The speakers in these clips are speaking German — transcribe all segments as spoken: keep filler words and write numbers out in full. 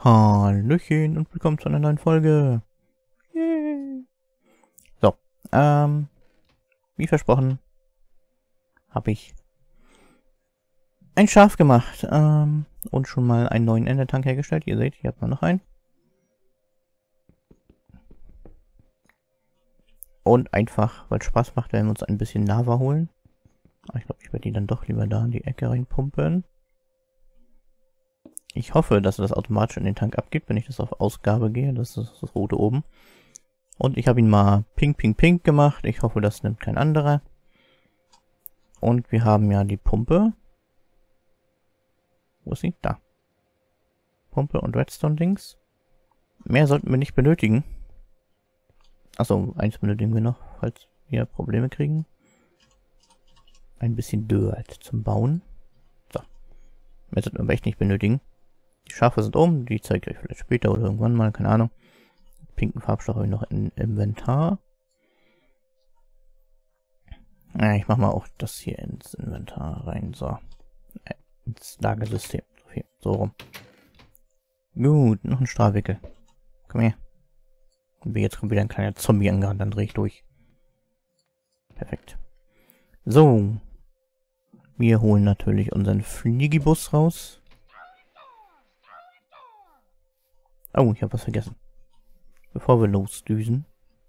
Hallöchen und willkommen zu einer neuen Folge. Yay. So, ähm, wie versprochen, habe ich ein Schaf gemacht ähm, und schon mal einen neuen Endertank hergestellt. Ihr seht, hier hat man noch einen. Und einfach, weil es Spaß macht, werden wir uns ein bisschen Lava holen. Aber ich glaube, ich werde die dann doch lieber da in die Ecke reinpumpen. Ich hoffe, dass er das automatisch in den Tank abgibt, wenn ich das auf Ausgabe gehe. Das ist das rote oben. Und ich habe ihn mal pink, pink, pink gemacht. Ich hoffe, das nimmt kein anderer. Und wir haben ja die Pumpe. Wo ist sie? Da. Pumpe und Redstone-Dings. Mehr sollten wir nicht benötigen. Achso, eins benötigen wir noch, falls wir Probleme kriegen. Ein bisschen Dirt zum Bauen. So. Mehr sollten wir aber echt nicht benötigen. Die Schafe sind oben, die zeige ich euch vielleicht später oder irgendwann mal, keine Ahnung. Pinken Farbstoff habe ich noch im Inventar. Ja, ich mache mal auch das hier ins Inventar rein, so. Äh, ins Lagersystem. So, hier, so rum. Gut, noch ein Strahlwickel. Komm her. Und jetzt kommt wieder ein kleiner Zombie angerannt, dann drehe ich durch. Perfekt. So. Wir holen natürlich unseren Fliegibus raus. Oh, ich habe was vergessen. Bevor wir losdüsen.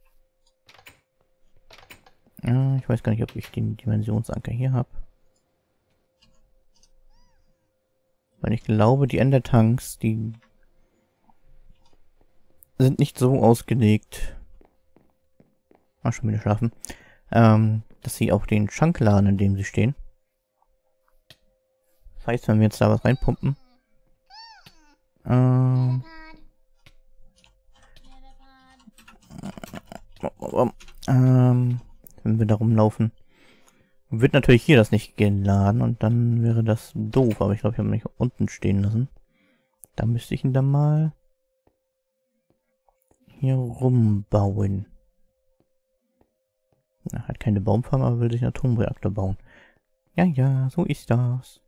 Ja, ich weiß gar nicht, ob ich den Dimensionsanker hier habe. Weil ich glaube, die Endertanks, die sind nicht so ausgelegt. Ah, schon wieder schlafen. Ähm, dass sie auch den Schrank laden, in dem sie stehen. Das heißt, wenn wir jetzt da was reinpumpen. Ähm. Ähm, wenn wir da rumlaufen, wird natürlich hier das nicht geladen und dann wäre das doof, aber ich glaube, ich habe mich unten stehen lassen. Da müsste ich ihn dann mal hier rumbauen. Er hat keine Baumfarm, aber will sich einen Atomreaktor bauen. Ja, ja, so ist das.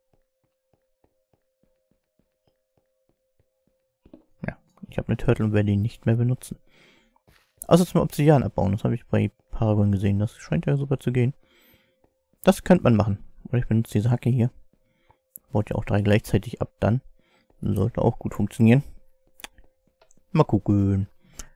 Ja, ich habe eine Turtle und werde ihn nicht mehr benutzen. Außer zum Obsidian abbauen. Das habe ich bei Paragon gesehen. Das scheint ja super zu gehen. Das könnte man machen. Oder ich benutze diese Hacke hier. Baut ja auch drei gleichzeitig ab dann. Sollte auch gut funktionieren. Mal gucken.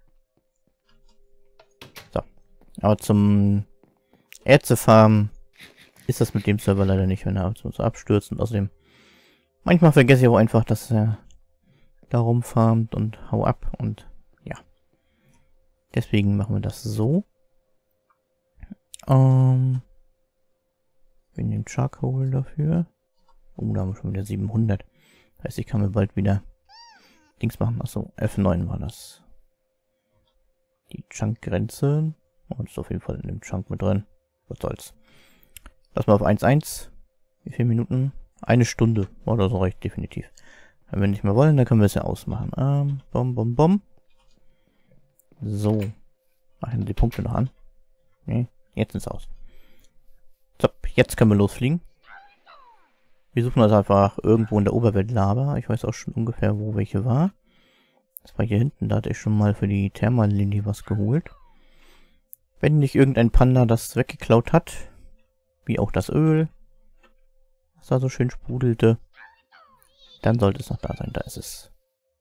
So. Aber zum Erzefarmen ist das mit dem Server leider nicht, wenn er so abstürzt. Und außerdem, manchmal vergesse ich auch einfach, dass er da rumfarmt und hau ab und deswegen machen wir das so. Ähm, wir nehmen Charcoal dafür. Oh, da haben wir schon wieder siebenhundert. Das heißt, ich kann mir bald wieder Dings machen. Achso, F neun war das. Die Chunk-Grenze. Oh, das ist auf jeden Fall in dem Chunk mit drin. Was soll's. Lass mal auf eins Komma eins. Wie viele Minuten? Eine Stunde. Oh, das reicht definitiv. Wenn wir nicht mehr wollen, dann können wir es ja ausmachen. Ähm, bom, bom, bom. So. Machen die Punkte noch an. Nee, jetzt ist es aus. So, jetzt können wir losfliegen. Wir suchen also einfach irgendwo in der Oberwelt Lava. Ich weiß auch schon ungefähr, wo welche war. Das war hier hinten. Da hatte ich schon mal für die Thermallinie was geholt. Wenn nicht irgendein Panda das weggeklaut hat. Wie auch das Öl. Was da so schön sprudelte. Dann sollte es noch da sein. Da ist es.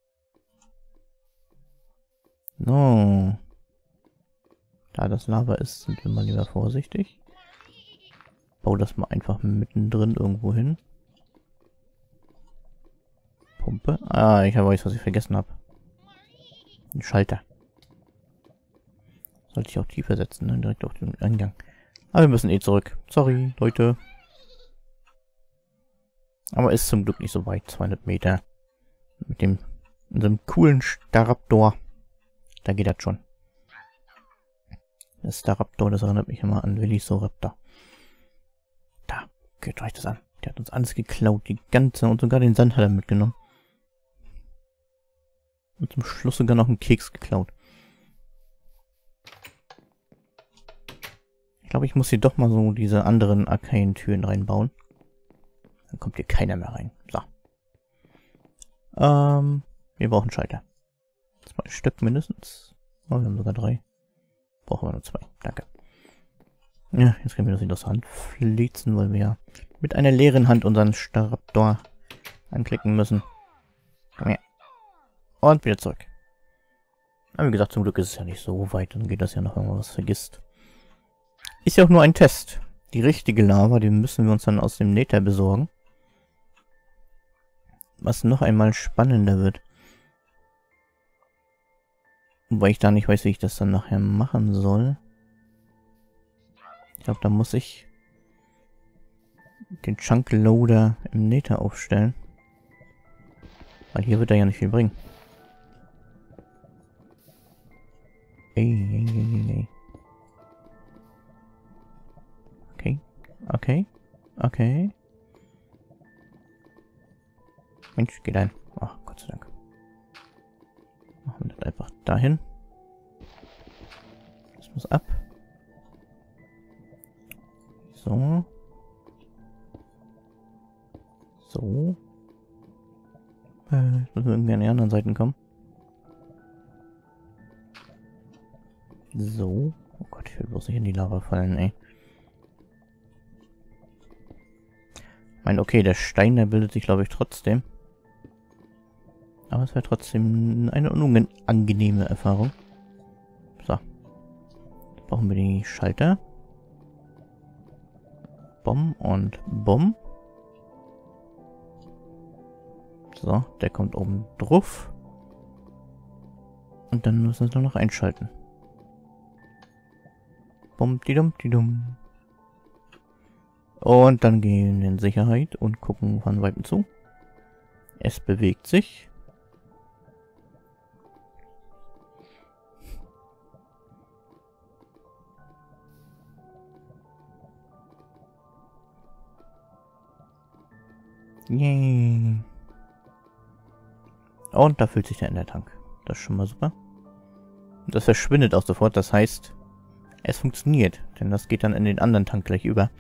No. Da das Lava ist, sind wir mal lieber vorsichtig. Bau das mal einfach mittendrin irgendwo hin. Pumpe. Ah, ich weiß, was ich vergessen habe. Ein Schalter. Sollte ich auch tiefer setzen, ne? Direkt auf den Eingang. Aber wir müssen eh zurück. Sorry, Leute. Aber ist zum Glück nicht so weit. zweihundert Meter. Mit dem, unserem coolen Staraptor. Da geht das schon. Der Staraptor, das erinnert mich immer an Velociraptor. Da, guckt euch das an. Der hat uns alles geklaut, die ganze, und sogar den Sand hat er mitgenommen. Und zum Schluss sogar noch einen Keks geklaut. Ich glaube, ich muss hier doch mal so diese anderen Arcane-Türen reinbauen. Dann kommt hier keiner mehr rein. So. Ähm, Wir brauchen Schalter. Zwei Stück mindestens. Oh, wir haben sogar drei. Brauchen wir nur zwei. Danke. Ja, jetzt können wir das nicht aus der Hand flitzen, weil wir ja mit einer leeren Hand unseren Staraptor anklicken müssen. Komm her. Und wieder zurück. Aber wie gesagt, zum Glück ist es ja nicht so weit. Dann geht das ja noch, wenn man was vergisst. Ist ja auch nur ein Test. Die richtige Lava, die müssen wir uns dann aus dem Nether besorgen. Was noch einmal spannender wird. Wobei ich da nicht weiß, wie ich das dann nachher machen soll. Ich glaube, da muss ich den Chunk Loader im Nether aufstellen. Weil hier wird er ja nicht viel bringen. Ey, ey, ey, ey. Okay, okay, okay. Mensch, geht ein. Ach, Gott sei Dank. Machen wir das einfach dahin. Das muss ab. So. So. Äh, jetzt müssen wir irgendwie an die anderen Seiten kommen. So. Oh Gott, ich will bloß nicht in die Lava fallen, ey. Ich meine, okay, der Stein, der bildet sich, glaube ich, trotzdem. Aber es wäre trotzdem eine unangenehme Erfahrung. So. Jetzt brauchen wir die Schalter. Bom und Bom. So, der kommt oben drauf. Und dann müssen wir es nur noch einschalten. Bom, die dum, die dum. Und dann gehen wir in Sicherheit und gucken von Weitem zu. Es bewegt sich. Yay. Und da füllt sich der Endertank. Das ist schon mal super. Und das verschwindet auch sofort. Das heißt, es funktioniert. Denn das geht dann in den anderen Tank gleich über.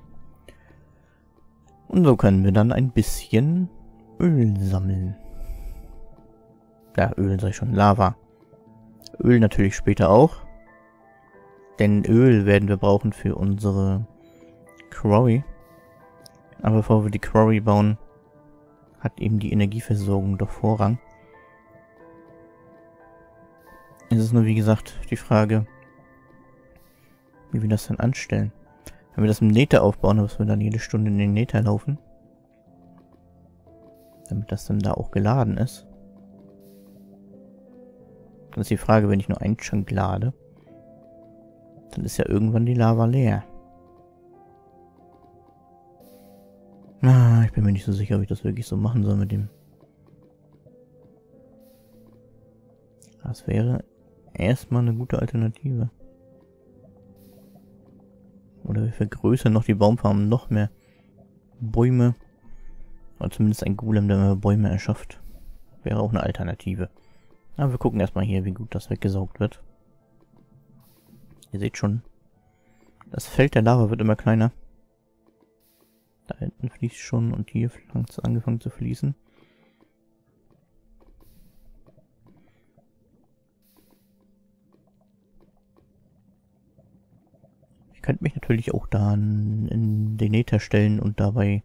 Und so können wir dann ein bisschen Öl sammeln. Ja, Öl sag ich schon. Lava. Öl natürlich später auch. Denn Öl werden wir brauchen für unsere Quarry. Aber bevor wir die Quarry bauen, hat eben die Energieversorgung doch Vorrang. Es ist nur, wie gesagt, die Frage, wie wir das dann anstellen. Wenn wir das im Nether aufbauen, müssen wir dann jede Stunde in den Nether laufen. Damit das dann da auch geladen ist. Dann ist die Frage, wenn ich nur einen Chunk lade, dann ist ja irgendwann die Lava leer. Ah, ich bin mir nicht so sicher, ob ich das wirklich so machen soll mit dem. Das wäre erstmal eine gute Alternative. Oder wir vergrößern noch die Baumfarmen, noch mehr Bäume. Oder zumindest ein Golem, der mehr Bäume erschafft. Wäre auch eine Alternative. Aber wir gucken erstmal hier, wie gut das weggesaugt wird. Ihr seht schon, das Feld der Lava wird immer kleiner. Da hinten fließt schon und hier hat es angefangen zu fließen. Ich könnte mich natürlich auch da in den Nether stellen und dabei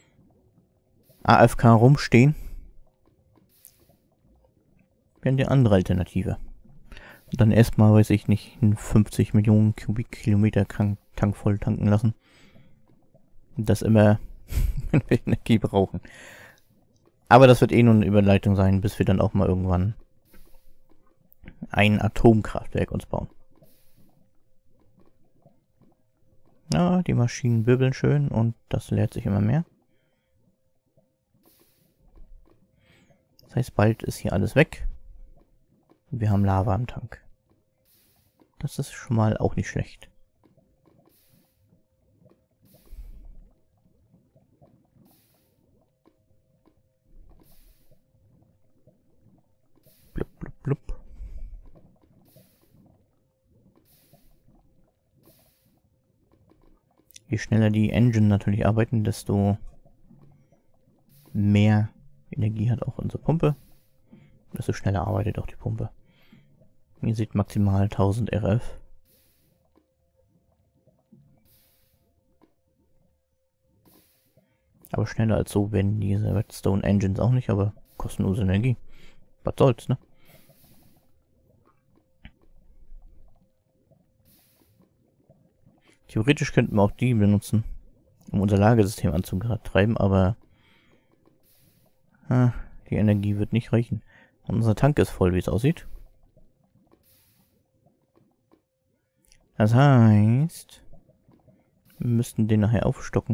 A F K rumstehen. Wäre eine andere Alternative. Und dann erstmal, weiß ich nicht, einen fünfzig Millionen Kubikkilometer Tank voll tanken lassen. Das immer, wenn wir Energie brauchen. Aber das wird eh nur eine Überleitung sein, bis wir dann auch mal irgendwann ein Atomkraftwerk uns bauen. Ja, die Maschinen wirbeln schön und das leert sich immer mehr. Das heißt, bald ist hier alles weg. Und wir haben Lava im Tank. Das ist schon mal auch nicht schlecht. Blub, blub, blub. Je schneller die Engine natürlich arbeiten, desto mehr Energie hat auch unsere Pumpe. Desto schneller arbeitet auch die Pumpe. Ihr seht maximal tausend R F. Aber schneller als so werden diese Redstone Engines auch nicht, aber kostenlose Energie. Was soll's, ne? Theoretisch könnten wir auch die benutzen, um unser Lagersystem anzutreiben, aber ah, die Energie wird nicht reichen. Und unser Tank ist voll, wie es aussieht. Das heißt, wir müssten den nachher aufstocken.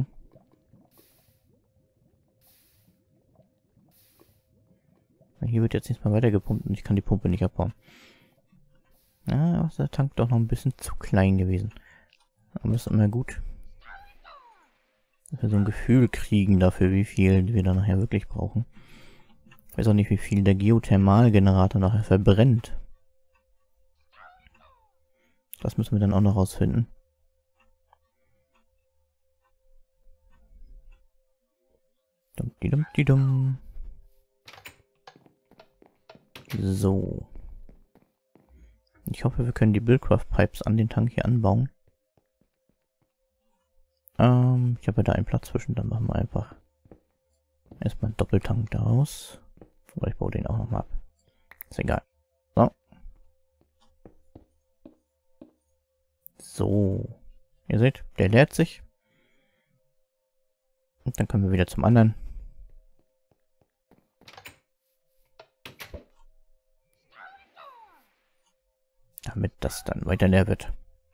Hier wird jetzt nicht mal weiter gepumpt und ich kann die Pumpe nicht abbauen. Ah, ist der Tank doch noch ein bisschen zu klein gewesen. Aber das ist immer gut, dass wir so ein Gefühl kriegen dafür, wie viel wir dann nachher wirklich brauchen. Ich weiß auch nicht, wie viel der Geothermalgenerator nachher verbrennt. Das müssen wir dann auch noch rausfinden. Dum, di, dum, di, dum. So. Ich hoffe, wir können die Buildcraft Pipes an den Tank hier anbauen. Ähm, ich habe ja da einen Platz zwischen, dann machen wir einfach erstmal einen Doppeltank daraus. Aber ich baue den auch nochmal ab. Ist egal. So. So. Ihr seht, der leert sich. Und dann können wir wieder zum anderen. Damit das dann weiter leer wird.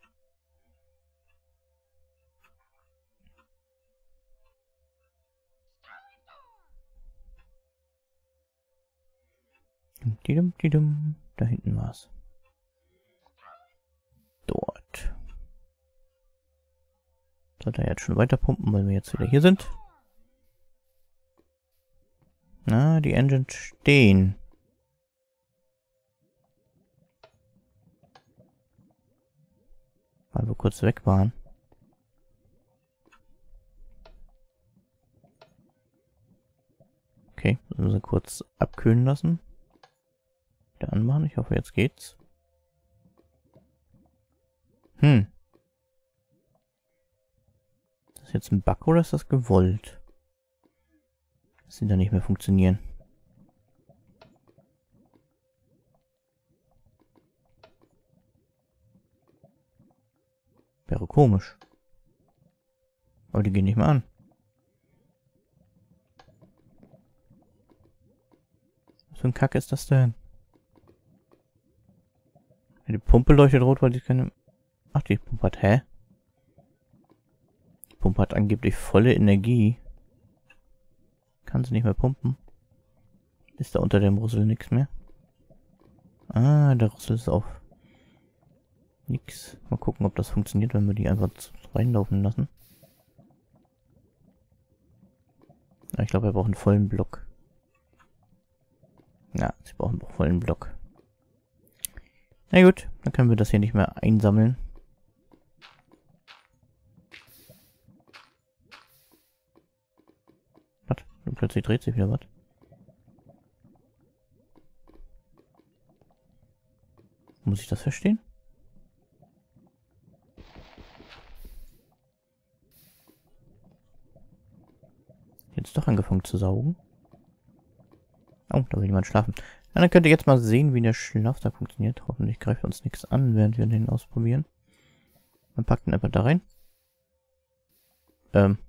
Da hinten war's. Dort. Sollte er jetzt schon weiter pumpen, weil wir jetzt wieder hier sind. Na, die Engines stehen. Weil wir kurz weg waren. Okay, müssen wir kurz abkühlen lassen. Wieder anmachen. Ich hoffe, jetzt geht's. Hm. Ist das jetzt ein Bug oder ist das gewollt? Das sind ja nicht mehr funktionieren. Wäre komisch. Aber die gehen nicht mehr an. Was für ein Kack ist das denn? Die Pumpe leuchtet rot, weil die keine... Ach, die Pumpe hat... Hä? Die Pumpe hat angeblich volle Energie. Kann sie nicht mehr pumpen. Ist da unter dem Rüssel nichts mehr? Ah, der Rüssel ist auf. Nix. Mal gucken, ob das funktioniert, wenn wir die einfach reinlaufen lassen. Ja, ich glaube, wir brauchen einen vollen Block. Ja, sie brauchen einen vollen Block. Na gut, dann können wir das hier nicht mehr einsammeln. Was? Und plötzlich dreht sich wieder was. Muss ich das verstehen? Jetzt doch angefangen zu saugen. Oh, da will jemand schlafen. Ja, dann könnt ihr jetzt mal sehen, wie der Schlafsack funktioniert. Hoffentlich greift uns nichts an, während wir den ausprobieren. Man packt ihn einfach da rein. Ähm.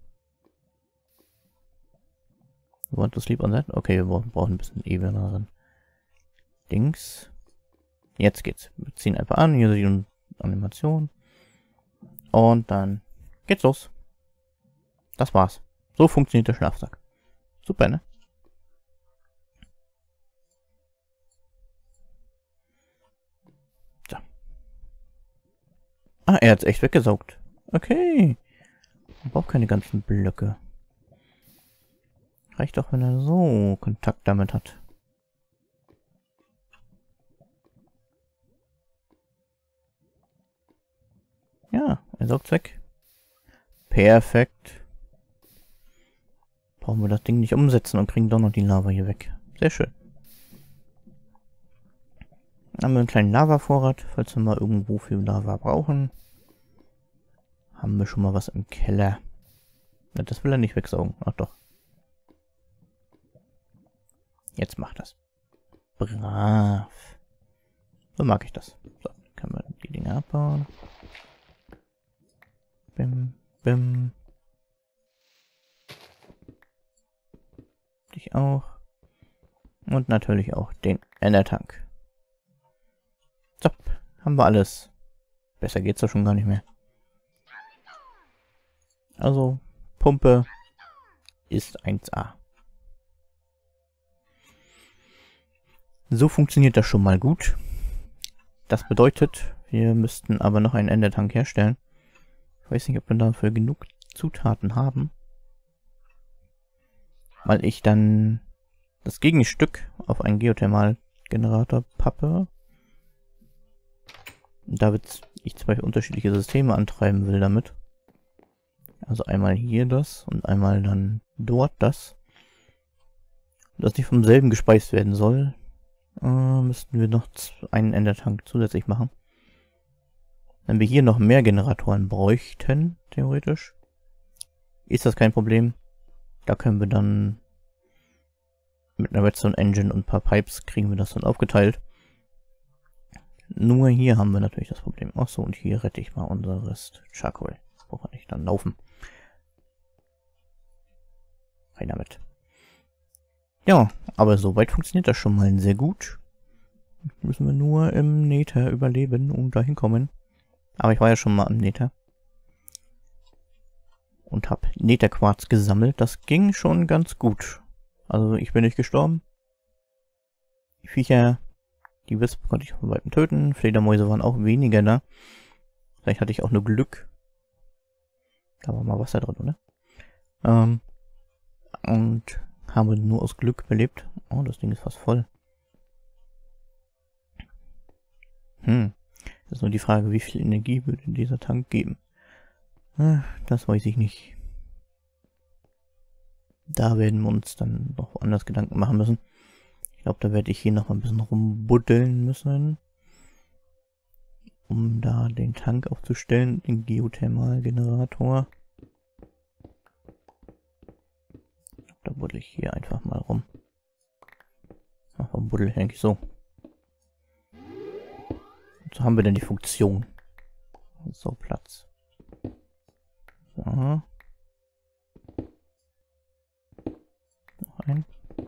We want to sleep on that? Okay, wir brauchen ein bisschen ebeneren Dings. Jetzt geht's. Wir ziehen einfach an. Hier sieht eine Animation. Und dann geht's los. Das war's. So funktioniert der Schlafsack. Super, ne? So. Ah, er hat's echt weggesaugt. Okay. Man braucht keine ganzen Blöcke. Reicht auch, wenn er so Kontakt damit hat. Ja, er saugt's weg. Perfekt. Brauchen wir das Ding nicht umsetzen und kriegen doch noch die Lava hier weg. Sehr schön. Dann haben wir einen kleinen Lava-Vorrat, falls wir mal irgendwo für Lava brauchen. Haben wir schon mal was im Keller. Ja, das will er nicht wegsaugen. Ach doch. Jetzt macht das. Brav. So mag ich das. So, dann können wir die Dinge abbauen. Bim, bim. Dich auch. Und natürlich auch den Endertank. So, haben wir alles. Besser geht's doch schon gar nicht mehr. Also, Pumpe ist eins A. So funktioniert das schon mal gut. Das bedeutet, wir müssten aber noch einen Endertank herstellen. Ich weiß nicht, ob wir dafür genug Zutaten haben. Weil ich dann das Gegenstück auf einen Geothermalgenerator pappe. Da ich zwei unterschiedliche Systeme antreiben will damit. Also einmal hier das und einmal dann dort das. Das nicht vom selben gespeist werden soll, äh, müssten wir noch einen Endertank zusätzlich machen. Wenn wir hier noch mehr Generatoren bräuchten, theoretisch, ist das kein Problem. Da können wir dann mit einer Redstone Engine und ein paar Pipes kriegen wir das dann aufgeteilt. Nur hier haben wir natürlich das Problem. Achso, und hier rette ich mal unser Rest Charcoal. Brauchen wir nicht dann laufen. Rein damit. Ja, aber soweit funktioniert das schon mal sehr gut. Müssen wir nur im Nether überleben und dahin kommen. Aber ich war ja schon mal im Nether. Und habe Netherquarz gesammelt. Das ging schon ganz gut. Also ich bin nicht gestorben. Die Viecher, die Wisp konnte ich von weitem töten. Fledermäuse waren auch weniger da. Vielleicht hatte ich auch nur Glück. Da war mal Wasser drin, oder? Ähm, und habe nur aus Glück überlebt. Oh, das Ding ist fast voll. Hm. Das ist nur die Frage, wie viel Energie würde dieser Tank geben. Ah, das weiß ich nicht. Da werden wir uns dann noch woanders Gedanken machen müssen. Ich glaube, da werde ich hier noch mal ein bisschen rumbuddeln müssen. Um da den Tank aufzustellen, den Geothermalgenerator. Da buddel ich hier einfach mal rum. Ach, warum buddel ich eigentlich so? Und so haben wir denn die Funktion. So, Platz. So. Noch ein.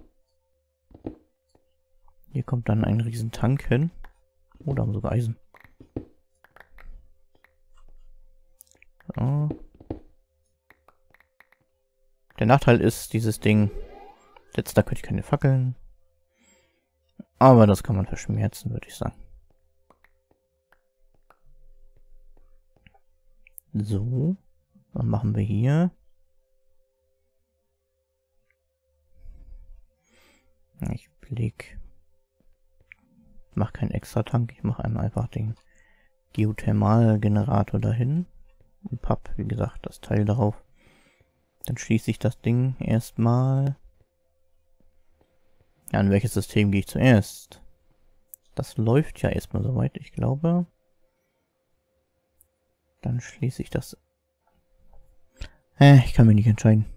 Hier kommt dann ein riesen Tank hin. Oh, da haben wir sogar Eisen. So. Der Nachteil ist, dieses Ding, jetzt da könnte ich keine Fackeln. Aber das kann man verschmerzen, würde ich sagen. So, was machen wir hier? Ich blick. Ich mache keinen extra Tank, ich mache einfach den Geothermalgenerator dahin. Und papp, wie gesagt, das Teil darauf. Dann schließe ich das Ding erstmal. Ja, an welches System gehe ich zuerst? Das läuft ja erstmal soweit, ich glaube. Dann schließe ich das. Äh, ich kann mich nicht entscheiden.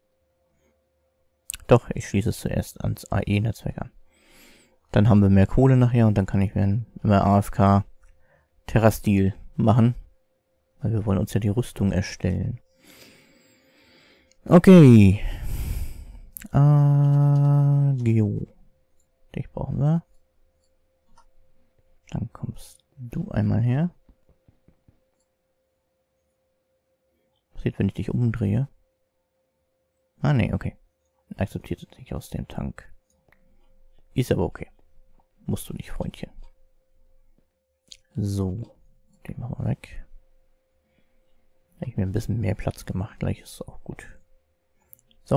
Doch, ich schließe es zuerst ans A E-Netzwerk an. Dann haben wir mehr Kohle nachher und dann kann ich mir immer A F K Terrastil machen. Weil wir wollen uns ja die Rüstung erstellen. Okay. Äh, Geo. Dich brauchen wir. Dann kommst du einmal her. Passiert, wenn ich dich umdrehe. Ah, nee, okay. Akzeptiert es nicht aus dem Tank. Ist aber okay. Musst du nicht, Freundchen. So. Den machen wir weg. Habe ich mir ein bisschen mehr Platz gemacht. Gleich ist es auch gut. So.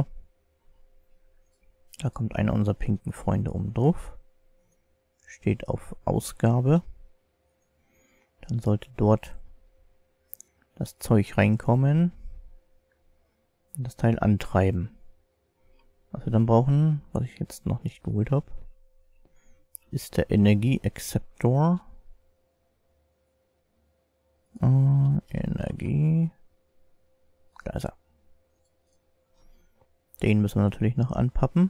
Da kommt einer unserer pinken Freunde oben drauf. Steht auf Ausgabe. Dann sollte dort das Zeug reinkommen. Und das Teil antreiben. Was wir dann brauchen, was ich jetzt noch nicht geholt habe. ist der Energieexzeptor. Uh, Energie. Da ist er. Den müssen wir natürlich noch anpappen.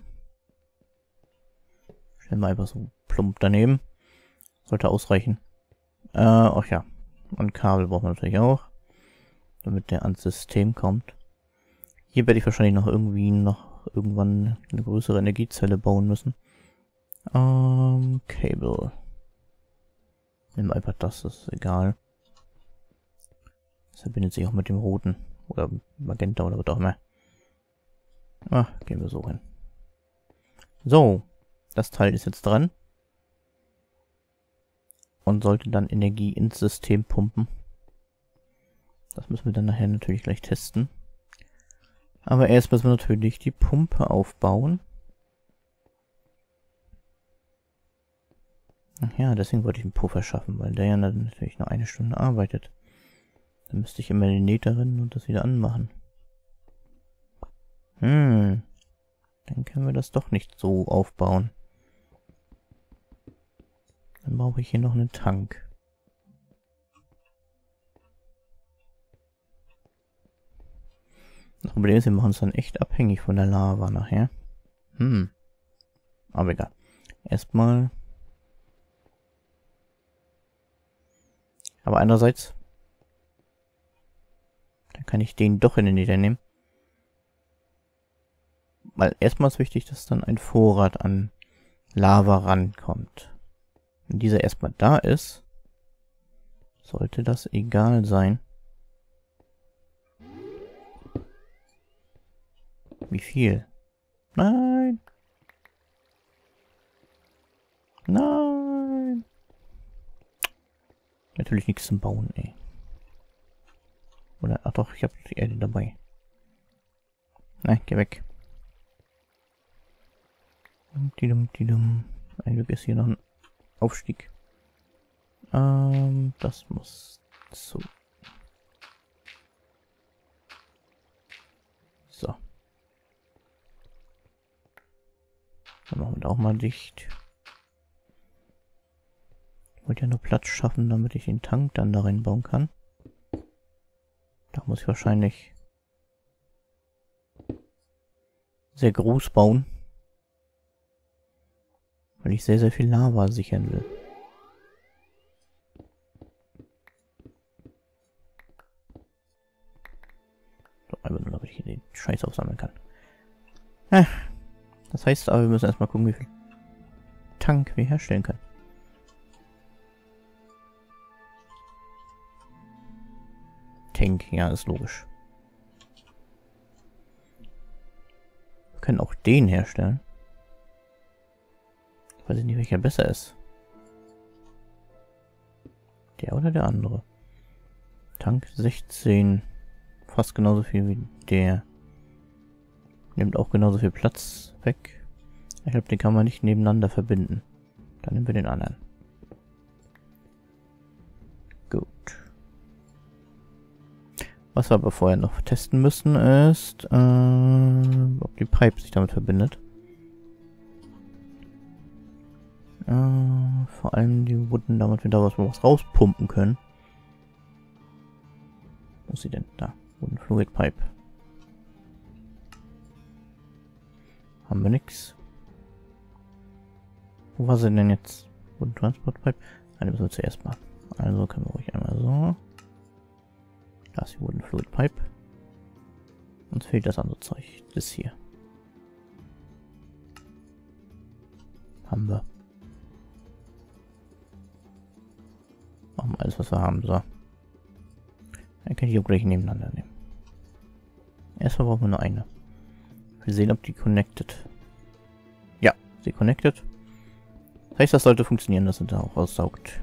Stellen wir einfach so plump daneben. Sollte ausreichen. Äh, ach ja. Und Kabel brauchen wir natürlich auch. Damit der ans System kommt. Hier werde ich wahrscheinlich noch irgendwie noch irgendwann eine größere Energiezelle bauen müssen. Ähm, Cable. Nimm einfach das, das ist egal. Das verbindet sich auch mit dem roten. Oder Magenta oder was auch immer. Ah, gehen wir so hin. So. Das Teil ist jetzt dran. Und sollte dann Energie ins System pumpen. Das müssen wir dann nachher natürlich gleich testen. Aber erst müssen wir natürlich die Pumpe aufbauen. Ach ja, deswegen wollte ich einen Puffer schaffen, weil der ja natürlich nur eine Stunde arbeitet. Dann müsste ich immer in den Nether rennen und das wieder anmachen. Hm. Dann können wir das doch nicht so aufbauen. Dann brauche ich hier noch einen Tank. Das Problem ist, wir machen es dann echt abhängig von der Lava nachher. Hm. Aber egal. Erstmal. Aber andererseits. Dann kann ich den doch in den Nether nehmen. Weil erstmal ist wichtig, dass dann ein Vorrat an Lava rankommt. Wenn dieser erstmal da ist, sollte das egal sein. Wie viel? Nein! Nein! Natürlich nichts zum Bauen, ey. Oder, ach doch, ich habe die Erde dabei. Nein, geh weg. Ein Glück ist hier noch ein Aufstieg. Ähm, das muss so. So. Dann machen wir da auch mal dicht. Ich wollte ja nur Platz schaffen, damit ich den Tank dann da reinbauen kann. Da muss ich wahrscheinlich sehr groß bauen. Weil ich sehr, sehr viel Lava sichern will. So, einfach nur, damit ich hier den Scheiß aufsammeln kann. Äh, das heißt aber, wir müssen erstmal gucken, wie viel Tank wir herstellen können. Tank, ja, ist logisch. Wir können auch den herstellen. Weiß ich nicht, welcher besser ist. Der oder der andere? Tank sechzehn. Fast genauso viel wie der. Nimmt auch genauso viel Platz weg. Ich glaube, den kann man nicht nebeneinander verbinden. Dann nehmen wir den anderen. Gut. Was wir aber vorher noch testen müssen ist, äh, ob die Pipe sich damit verbindet. Äh, vor allem die Wooden, damit wir da was, was rauspumpen können. Wo ist sie denn? Da. Wooden Fluid Pipe. Haben wir nix. Wo war sie denn jetzt? Wooden Transport Pipe? Nein, die müssen wir zuerst machen. Also können wir ruhig einmal so. Da ist die Wooden Fluid Pipe. Uns fehlt das andere Zeug. Das hier. Haben wir. Machen wir alles, was wir haben. So. Dann kann ich die auch gleich nebeneinander nehmen. Erstmal brauchen wir nur eine. Wir sehen, ob die connected. Ja, sie connected. Das heißt, das sollte funktionieren, dass sie da auch aussaugt.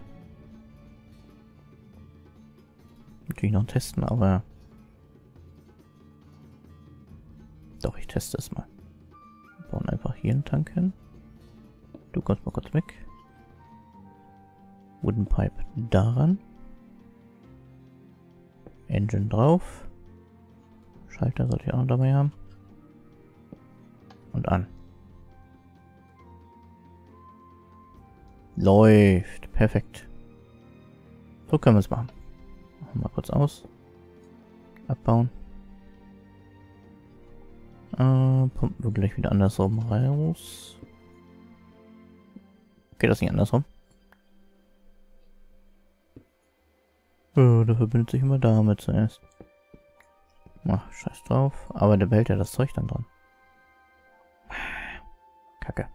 Natürlich noch testen, aber... Doch, ich teste es mal. Wir bauen einfach hier einen Tank hin. Du kommst mal kurz weg. Wooden Pipe daran. Engine drauf. Schalter sollte ich auch noch dabei haben. Und an. Läuft. Perfekt. So können wir es machen. Machen wir mal kurz aus. Abbauen. Äh, pumpen wir gleich wieder andersrum raus. Geht das nicht andersrum? Oh, der verbindet sich immer damit zuerst. Ach, scheiß drauf. Aber der behält ja das Zeug dann dran. Kacke.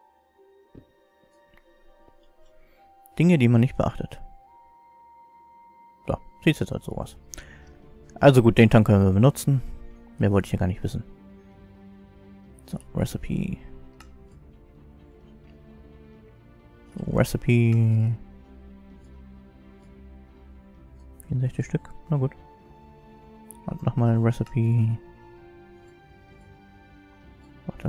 Dinge, die man nicht beachtet. So, sieht jetzt halt so aus. Also gut, den Tank können wir benutzen. Mehr wollte ich ja gar nicht wissen. So, Recipe. So, Recipe. vierundsechzig Stück. Na gut. Und nochmal Recipe. Warte.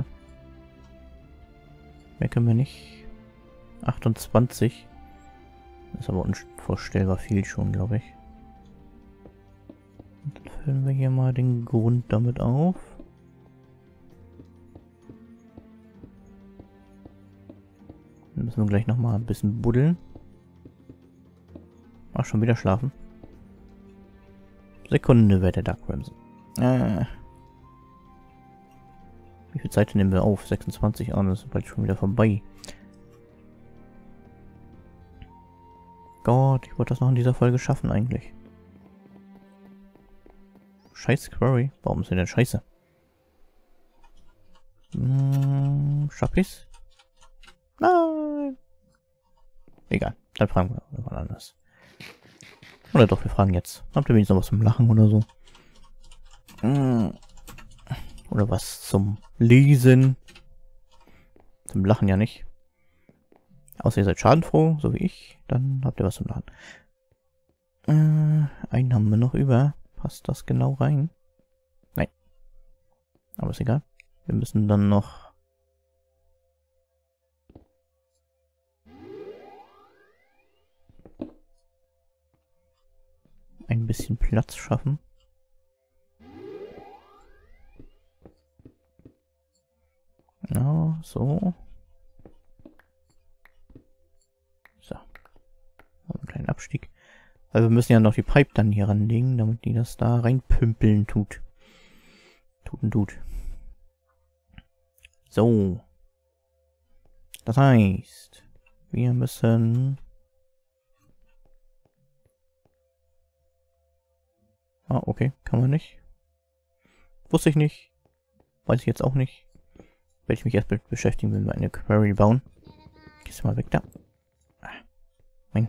Mehr können wir nicht. achtundzwanzig. Das ist aber unvorstellbar viel schon, glaube ich. Und dann füllen wir hier mal den Grund damit auf. Dann müssen wir gleich nochmal ein bisschen buddeln. Ach, schon wieder schlafen. Sekunde, wer der Dark Crimson. Äh. Wie viel Zeit nehmen wir auf? sechsundzwanzig an, das ist bald schon wieder vorbei. Gott, ich wollte das noch in dieser Folge schaffen eigentlich. Scheiß Quarry. Warum ist denn denn scheiße? Hm, schaff ich's? Nein. Egal, dann fragen wir mal anders. Oder doch, wir fragen jetzt. Habt ihr wenigstens noch was zum Lachen oder so? Hm. Oder was zum Lesen? Zum Lachen ja nicht. Außer ihr seid schadenfroh, so wie ich. Dann habt ihr was zum Lachen. Äh, einen haben wir noch über. Passt das genau rein? Nein. Aber ist egal. Wir müssen dann noch... ein bisschen Platz schaffen. Ja, so. So. Einen kleinen Abstieg. Weil wir müssen ja noch die Pipe dann hier ranlegen, damit die das da reinpümpeln tut. Tut und tut. So. Das heißt, wir müssen... Ah, okay, kann man nicht. Wusste ich nicht. Weiß ich jetzt auch nicht. Werde ich mich erst mit beschäftigen, wenn wir eine Quarry bauen. Gehst du mal weg da. Ah, mein.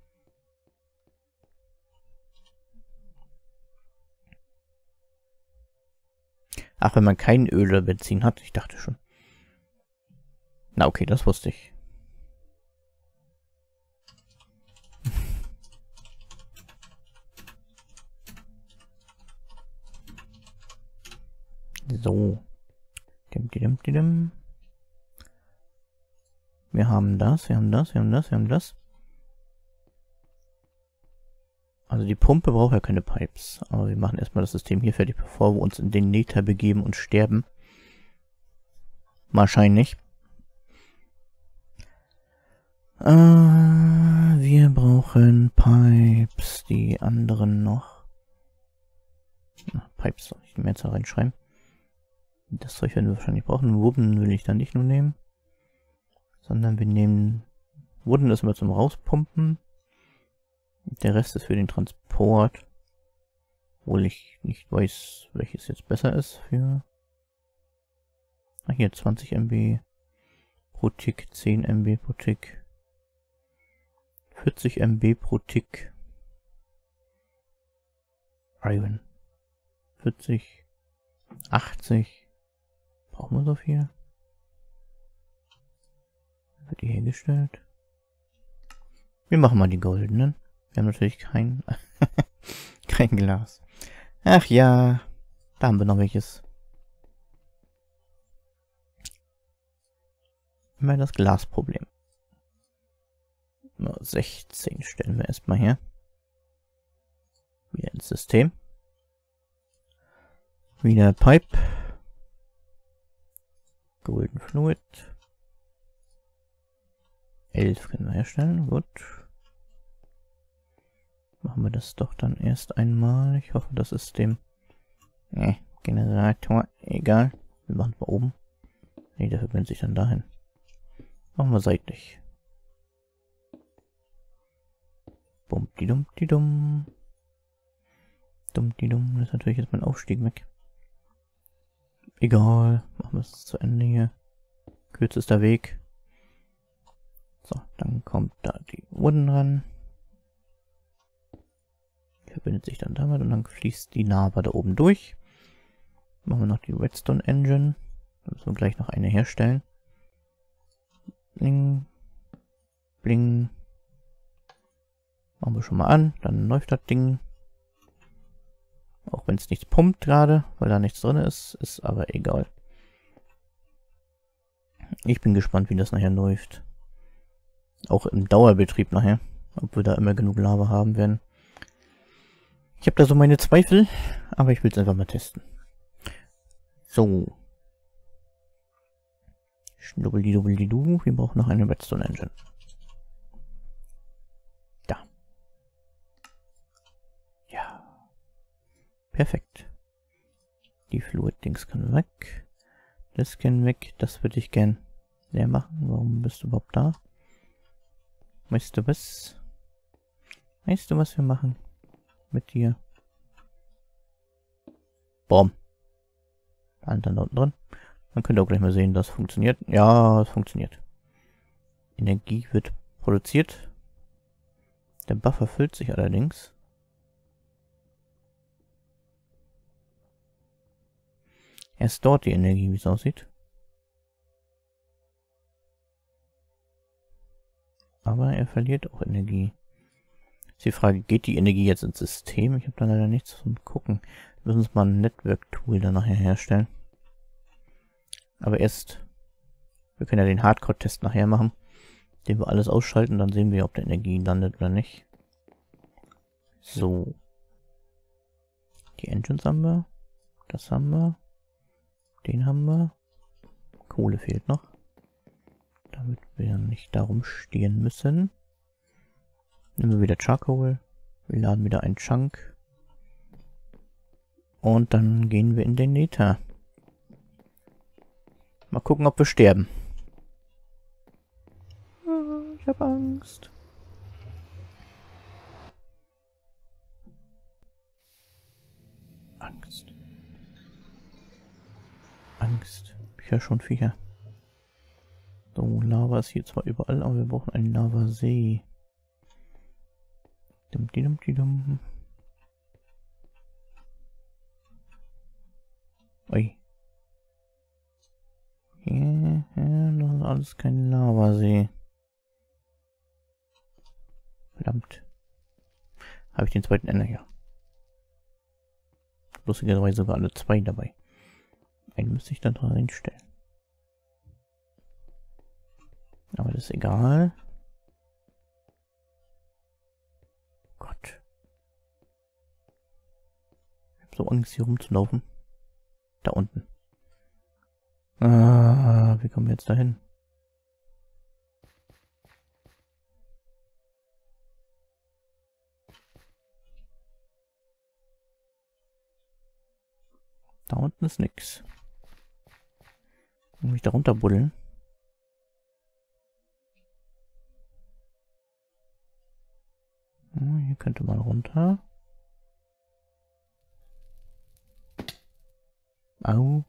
Ach, wenn man kein Öl oder Benzin hat. Ich dachte schon. Na okay, das wusste ich. So. Dim, dim, dim. Wir haben das, wir haben das, wir haben das, wir haben das. Also die Pumpe braucht ja keine Pipes. Aber wir machen erstmal das System hier fertig, bevor wir uns in den Nether begeben und sterben. Wahrscheinlich. Äh, wir brauchen Pipes. Die anderen noch. Na, Pipes soll ich die Mehrzahl reinschreiben. Das Zeug werden wir wahrscheinlich brauchen. Wooden will ich dann nicht nur nehmen. Sondern wir nehmen... Wooden ist immer zum Rauspumpen. Der Rest ist für den Transport. Obwohl ich nicht weiß, welches jetzt besser ist für... Ah, hier zwanzig Megabyte pro Tick, zehn Megabyte pro Tick. vierzig Megabyte pro Tick. Iron. vierzig. achtzig. Brauchen wir so viel? Wird die hergestellt? Wir machen mal die goldenen. Wir haben natürlich kein, kein Glas. Ach ja, da haben wir noch welches. Immer das Glasproblem. Nur sechzehn stellen wir erstmal her. Wieder ins System. Wieder Pipe. Golden Fluid. elf können wir herstellen. Gut. Machen wir das doch dann erst einmal. Ich hoffe, das ist dem äh, Generator egal. Wir machen mal oben. Ne, der verbindet sich dann dahin. Machen wir seitlich. Bum-di-dum-di-dum. Dumm-di-dum. Das ist natürlich jetzt mein Aufstieg weg. Egal. Machen wir es zu Ende hier. Kürzester Weg. So, dann kommt da die Wooden ran. Verbindet sich dann damit und dann fließt die Lava da oben durch. Machen wir noch die Redstone Engine. Dann müssen wir gleich noch eine herstellen. Bling. Bling. Machen wir schon mal an. Dann läuft das Ding. Auch wenn es nichts pumpt gerade, weil da nichts drin ist. Ist aber egal. Ich bin gespannt, wie das nachher läuft. Auch im Dauerbetrieb nachher. Ob wir da immer genug Lava haben werden. Ich habe da so meine Zweifel, aber ich will es einfach mal testen. So. Schnubbeldi-dubbeldi-du. Wir brauchen noch eine Redstone Engine. Da. Ja. Perfekt. Die Fluid-Dings können weg. Das kann weg. Das würde ich gern leer machen. Warum bist du überhaupt da? Weißt du was? Weißt du, was wir machen? Mit dir. Boom. Und dann da unten drin. Dann könnt ihr auch gleich mal sehen, dass es funktioniert. Ja, es funktioniert. Energie wird produziert. Der Buffer füllt sich allerdings. Erst dort die Energie, wie es aussieht. Aber er verliert auch Energie. Ist die Frage, geht die Energie jetzt ins System? Ich habe da leider nichts zum Gucken. Wir müssen uns mal ein Network-Tool dann nachher herstellen. Aber erst, wir können ja den Hardcore-Test nachher machen, den wir alles ausschalten, dann sehen wir, ob der Energie landet oder nicht. So. Die Engines haben wir. Das haben wir. Den haben wir. Kohle fehlt noch. Damit wir nicht darum stehen müssen. Nehmen wir wieder Charcoal. Wir laden wieder einen Chunk. Und dann gehen wir in den Nether. Mal gucken, ob wir sterben. Ich habe Angst. Angst. Angst. Ich höre schon Viecher. So, Lava ist hier zwar überall, aber wir brauchen einen Lavasee. Dum, dum, dum. Ui. Hier, ja, das ist alles kein Lavasee. Verdammt. Habe ich den zweiten Ender hier. Lustigerweise sogar alle zwei dabei. Einen müsste ich dann reinstellen. Aber das ist egal. Gott. Ich habe so Angst, hier rumzulaufen. Da unten. Ah, wie kommen wir jetzt dahin? Da unten ist nix. Muss ich da runter buddeln? Hm, hier könnte man runter. Au.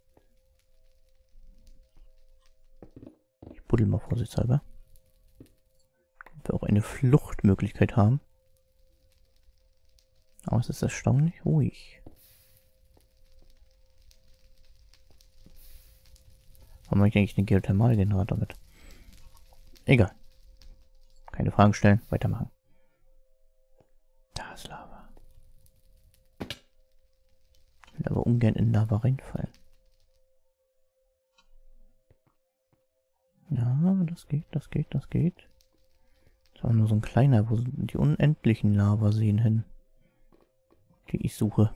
Ich buddel mal vorsichtshalber. Ob wir auch eine Fluchtmöglichkeit haben. Aber es ist erstaunlich ruhig. Warum mache ich eigentlich den Geothermalgenerator mit? Egal. Keine Fragen stellen, weitermachen. Da ist Lava. Ich will aber ungern in Lava reinfallen. Ja, das geht, das geht, das geht. Das war nur so ein kleiner, wo sind die unendlichen Lavaseen hin, die ich suche.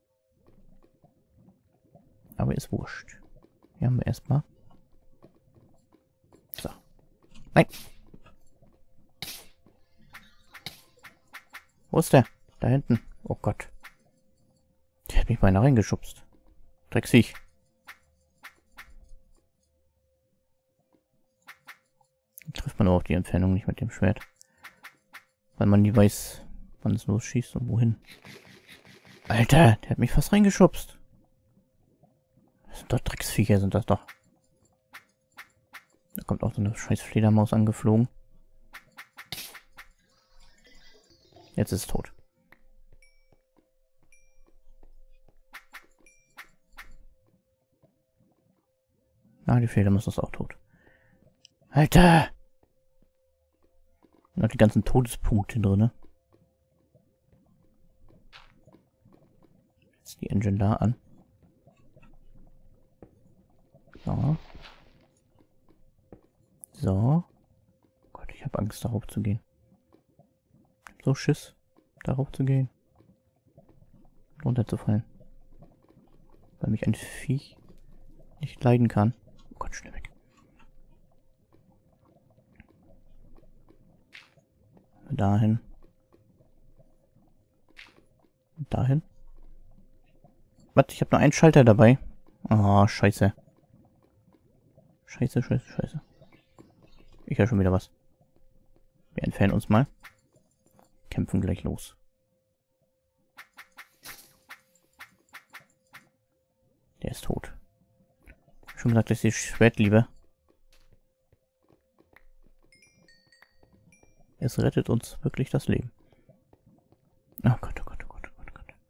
Aber ist wurscht. Hier haben wir erstmal. So. Nein. Wo ist der? Da hinten. Oh Gott. Der hat mich beinahe reingeschubst. Drecksviech. Trifft man aber auch die Entfernung nicht mit dem Schwert. Weil man nie weiß, wann es losschießt und wohin. Alter, der hat mich fast reingeschubst. Das sind doch Drecksviecher, sind das doch. Da kommt auch so eine scheiß Fledermaus angeflogen. Jetzt ist es tot. Ah, die Fledermaus ist auch tot. Alter! Noch die ganzen Todespunkte drin. Jetzt die Engine da an. So. So. Gott, ich habe Angst, darauf zu gehen. So Schiss, darauf zu gehen. Runterzufallen. Weil mich ein Viech nicht leiden kann. Oh Gott, schnell weg. Dahin. Dahin. Was? Ich habe nur einen Schalter dabei. Oh, scheiße. Scheiße, scheiße, scheiße. Ich höre schon wieder was. Wir entfernen uns mal. Kämpfen gleich los. Der ist tot. Schon gesagt, dass ich das Schwert liebe. Es rettet uns wirklich das Leben. Oh Gott, oh Gott, oh Gott, oh Gott, oh Gott.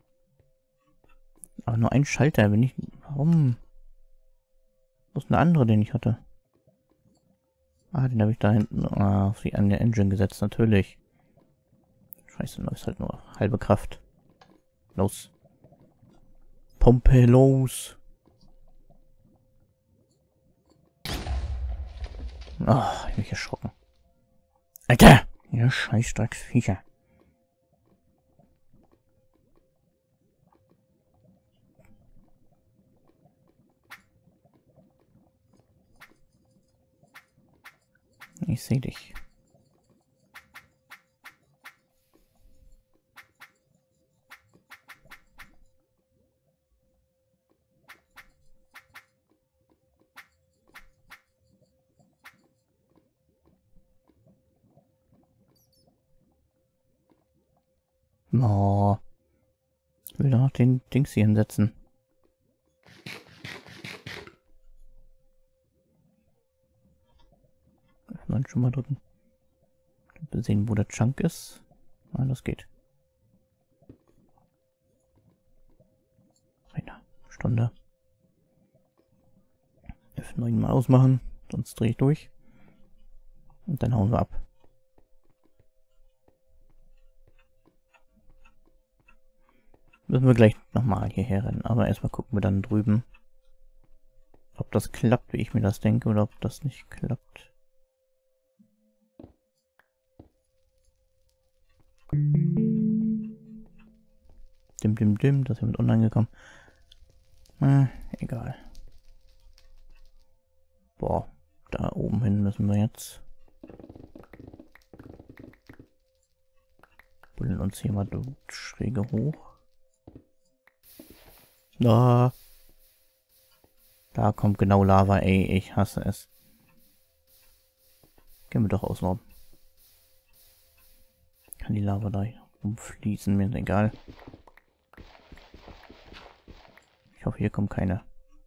Aber nur ein Schalter, wenn ich... Warum? Wo ist der andere, den ich hatte? Ah, den habe ich da hinten ah, auf die an der Engine gesetzt, natürlich. Scheiße, nur ist halt nur halbe Kraft. Los. Pumpe los. Ah, oh, ich bin mich erschrocken. Alter! Ja, scheiß Drecksviecher. Ich sehe dich. Oh. Ich will doch noch den Dings hier hinsetzen. Dann schon mal drücken. Wir sehen, wo der Chunk ist. Ah, das geht. Eine Stunde. F neun mal ausmachen, sonst drehe ich durch. Und dann hauen wir ab. Müssen wir gleich nochmal hierher rennen. Aber erstmal gucken wir dann drüben, ob das klappt, wie ich mir das denke, oder ob das nicht klappt. Dim, dim, dim, das ist ja mit online gekommen. Äh, egal. Boah, da oben hin müssen wir jetzt. Bullen uns hier mal schräge hoch. Da. Da kommt genau Lava, ey, ich hasse es. Gehen wir doch außen. Kann die Lava da umfließen, mir ist egal. Ich hoffe, hier kommt keine.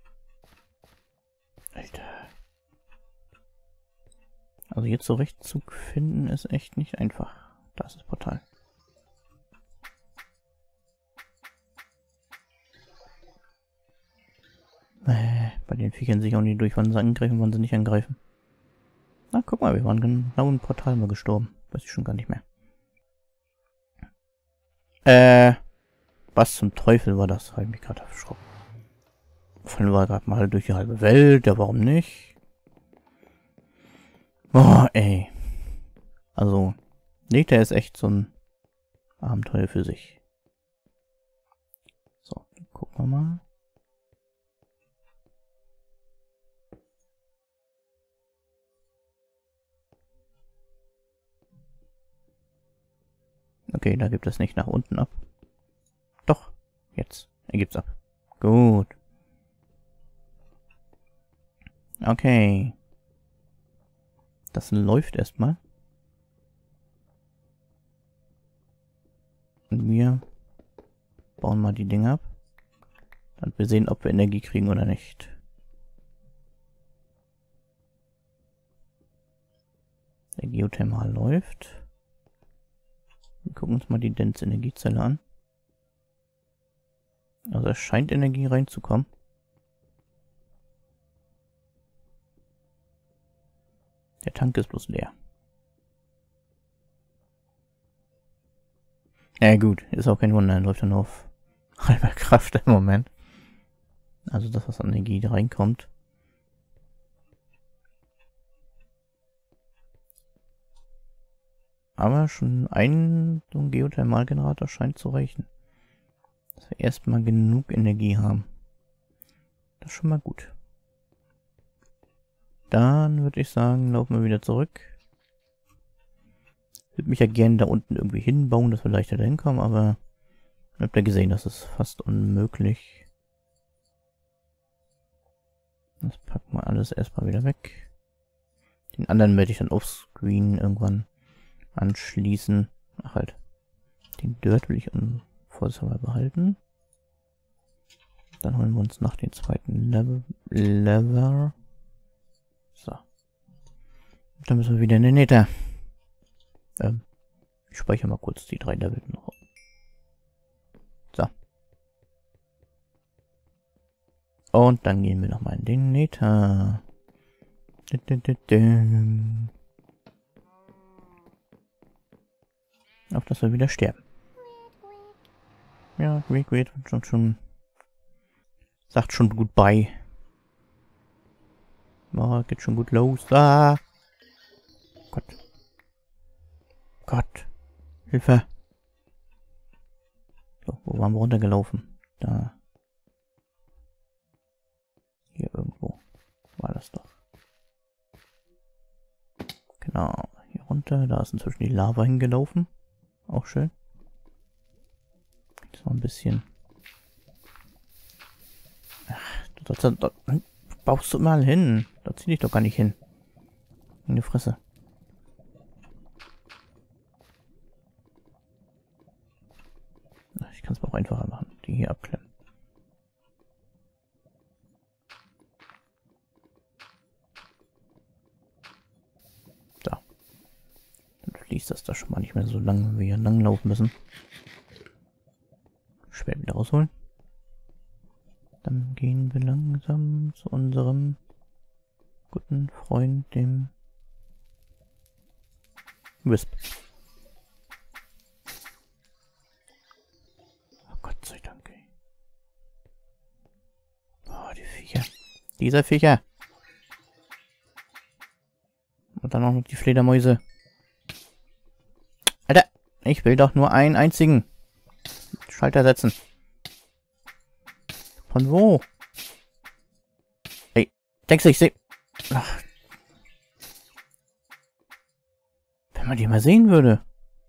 Alter. Also jetzt so recht zu finden ist echt nicht einfach. Da ist das Portal. Äh, bei den Viechern sich auch nicht durch, wann sie angreifen, wann sie nicht angreifen. Na, guck mal, wir waren genau im Portal mal gestorben. Weiß ich schon gar nicht mehr. Äh, was zum Teufel war das? Habe ich mich gerade erschrocken. Fallen wir gerade mal durch die halbe Welt, ja warum nicht? Oh, ey. Also, Neta ist echt so ein Abenteuer für sich. So, gucken wir mal. Okay, da gibt es nicht nach unten ab. Doch, jetzt. Er gibt's ab. Gut. Okay. Das läuft erstmal. Und wir bauen mal die Dinge ab. Dann wir sehen, ob wir Energie kriegen oder nicht. Der Geothermal läuft. Wir gucken uns mal die Dents-Energiezelle an. Also es scheint Energie reinzukommen. Der Tank ist bloß leer. Ja gut, ist auch kein Wunder, er läuft dann auf halber Kraft im Moment. Also das, was an Energie reinkommt. Aber schon ein so ein Geothermalgenerator scheint zu reichen. Dass wir erstmal genug Energie haben. Das ist schon mal gut. Dann würde ich sagen, laufen wir wieder zurück. Ich würde mich ja gerne da unten irgendwie hinbauen, dass wir leichter da hinkommen, aber ihr habt ja gesehen, das ist fast unmöglich. Das packen wir alles erstmal wieder weg. Den anderen werde ich dann offscreen irgendwann anschließen. Ach halt. Den Dirt will ich vorsichtshalber behalten. Dann holen wir uns noch den zweiten Level. Lever. So. Dann müssen wir wieder in den Nether. Ähm, ich speichere mal kurz die drei Level noch. So. Und dann gehen wir nochmal in den Nether. Auf dass wir wieder sterben. Ja, Great Great schon schon. Sagt schon gut bei. Oh, geht schon gut los. Ah! Gott. Gott. Hilfe. So, wo waren wir runtergelaufen? Da. Hier irgendwo. War das doch. Genau. Hier runter. Da ist inzwischen die Lava hingelaufen. Auch schön. Jetzt noch ein bisschen. Ach, da, da, da, da baust du mal hin. Da zieh dich doch gar nicht hin. In die Fresse. Ich kann es mir auch einfacher machen. Die hier abklemmen. So. Dann fließt das da schon mal nicht mehr so lang, wie wir hier lang laufen müssen. Schwer wieder rausholen. Dann gehen wir langsam zu unserem guten Freund, dem Wisp. Oh Gott sei Dank, ey. Oh, die Viecher. Diese Viecher. Und dann auch noch die Fledermäuse. Alter, ich will doch nur einen einzigen Schalter setzen. Von wo? Ey, denkst du, ich sehe... Ach. Wenn man die mal sehen würde.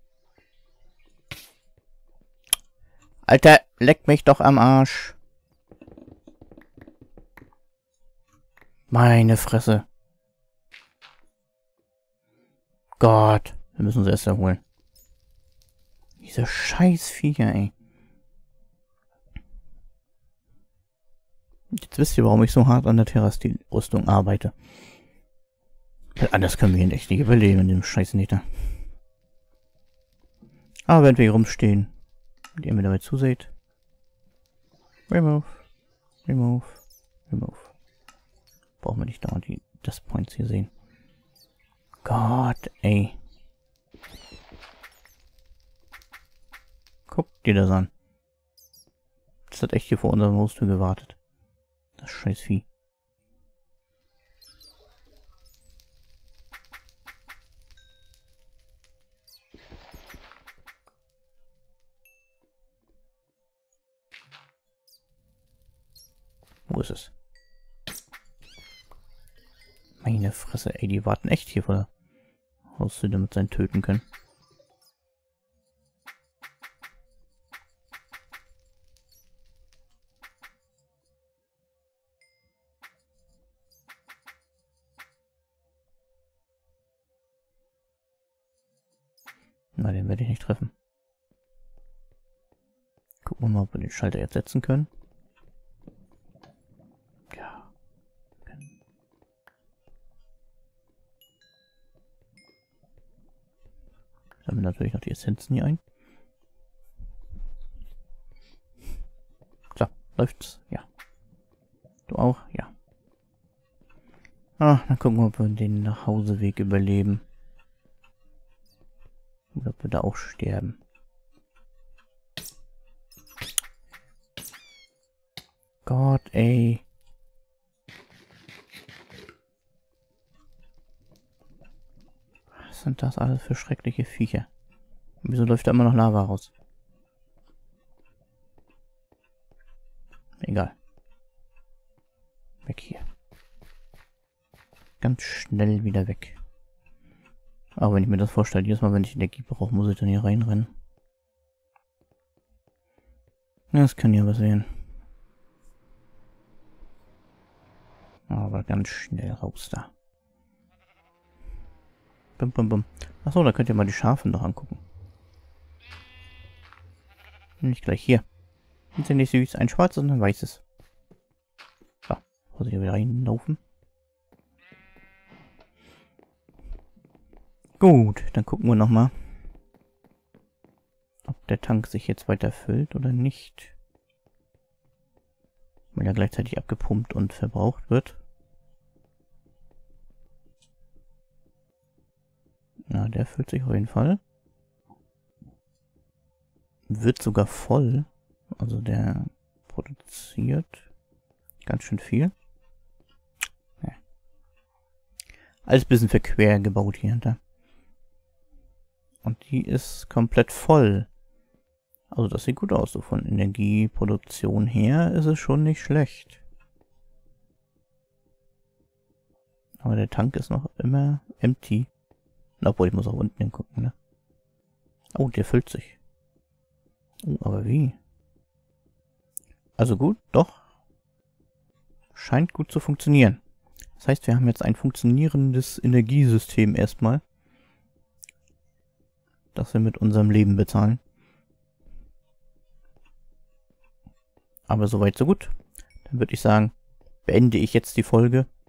Alter, leck mich doch am Arsch. Meine Fresse. Gott, wir müssen sie erst erholen. Diese scheiß Viecher, ey. Jetzt wisst ihr, warum ich so hart an der Terrastil-Rüstung arbeite. Anders können wir hier echt nicht überleben in dem scheiß Nether. Aber wenn wir hier rumstehen und ihr mir dabei zuseht. Remove. Remove. Remove. Brauchen wir nicht dauernd die das Points hier sehen. Gott, ey. Guck dir das an. Das hat echt hier vor unserem Haustür gewartet. Das scheiß Vieh. Wo ist es? Meine Fresse, ey, die warten echt hier vor der Haustür, damit sie ihn töten können. Na, den werde ich nicht treffen. Gucken wir mal, ob wir den Schalter jetzt setzen können. Ja. Sammeln natürlich noch die Essenzen hier ein. So, läuft's? Ja. Du auch? Ja. Ah, dann gucken wir, ob wir den Nachhauseweg überleben. Oder ob wir da auch sterben. Gott, ey. Was sind das alles für schreckliche Viecher? Und wieso läuft da immer noch Lava raus? Egal. Weg hier. Ganz schnell wieder weg. Aber wenn ich mir das vorstelle, jedes Mal, wenn ich Energie brauche, muss ich dann hier reinrennen. Das kann ja passieren. Aber ganz schnell raus da. Bum, bum, bum. Achso, da könnt ihr mal die Schafe noch angucken. Nicht gleich hier. Sind sie nicht süß? Ein schwarzes und ein weißes. So, muss ich hier wieder reinlaufen. Gut, dann gucken wir nochmal, ob der Tank sich jetzt weiter füllt oder nicht. Weil er gleichzeitig abgepumpt und verbraucht wird. Na, der füllt sich auf jeden Fall. Wird sogar voll. Also der produziert ganz schön viel. Ja. Alles ein bisschen verquer gebaut hier hinter. Und die ist komplett voll. Also das sieht gut aus. So von Energieproduktion her ist es schon nicht schlecht. Aber der Tank ist noch immer empty. Obwohl, ich muss auch unten hingucken, ne? Oh, der füllt sich. Oh, aber wie? Also gut, doch. Scheint gut zu funktionieren. Das heißt, wir haben jetzt ein funktionierendes Energiesystem erstmal. Das wir mit unserem Leben bezahlen. Aber soweit so gut. Dann würde ich sagen, beende ich jetzt die Folge.